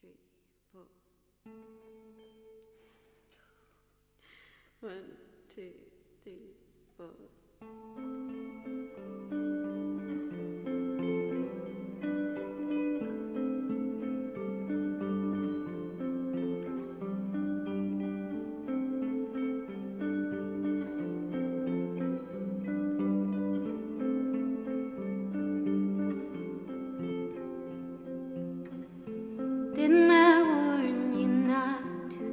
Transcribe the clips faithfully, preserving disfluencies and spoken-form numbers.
three, four. One, two, three, four. Didn't I warn you not to?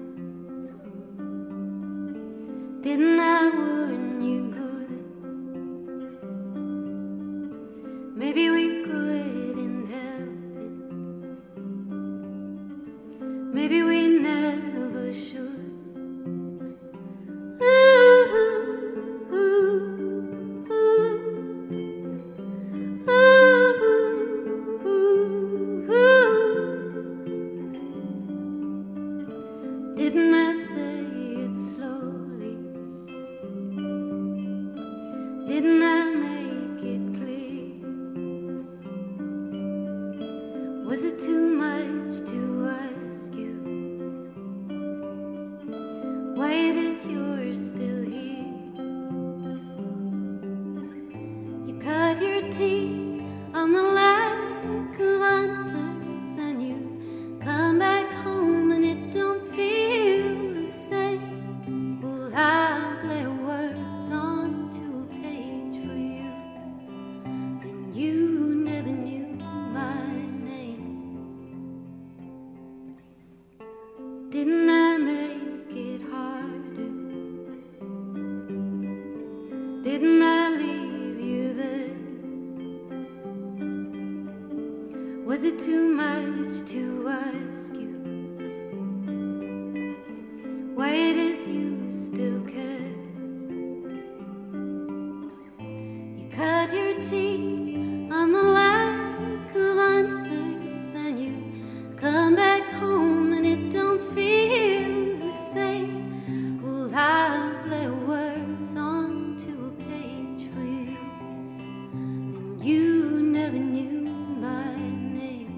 Didn't I warn you good? Maybe we couldn't help it. Maybe we never should. Ooh, ooh, ooh, ooh, ooh, ooh. Didn't I say it slowly? Didn't I make it clear? Was it too much to ask you why it is you're still here? You cut your teeth on the lack of answers, and you come back home and it don't feel the same. Well, I play words onto a page for you, and you never knew my name. Didn't I make it harder? Didn't I leave you there? Was it too much to ask you why it is you still care? You cut your teeth on the lack of answers, and you come back home and it don't feel the same. Well, I'll play words onto a page for you, and you never knew my name.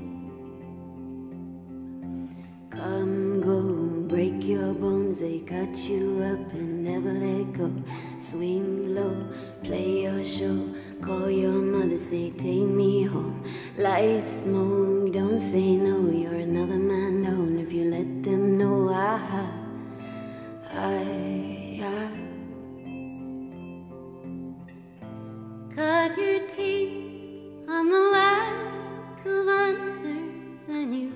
Come, go, break your bones, they cut you up and never let go. Swing low, play your show, call your mother, say take me home. Light smoke, don't say no, you're another man down if you let them know. I, I, I cut your teeth on the lack of answers, and you